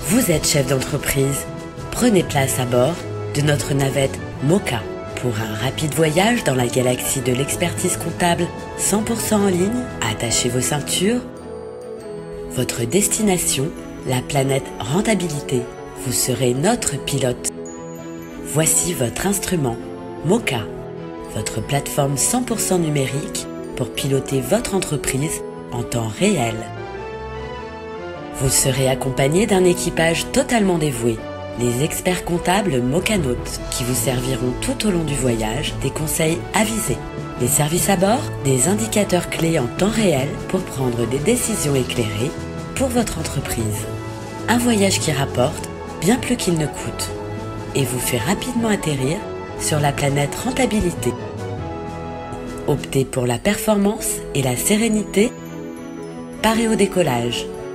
Vous êtes chef d'entreprise. Prenez place à bord de notre navette Moka pour un rapide voyage dans la galaxie de l'expertise comptable 100% en ligne. Attachez vos ceintures. Votre destination, la planète Rentabilité. Vous serez notre pilote. Voici votre instrument, Moka, votre plateforme 100% numérique pour piloter votre entreprise en temps réel. Vous serez accompagné d'un équipage totalement dévoué, les experts comptables Mokanautes, qui vous serviront tout au long du voyage des conseils avisés. Les services à bord, des indicateurs clés en temps réel pour prendre des décisions éclairées pour votre entreprise. Un voyage qui rapporte bien plus qu'il ne coûte et vous fait rapidement atterrir sur la planète Rentabilité. Optez pour la performance et la sérénité. Parez au décollage.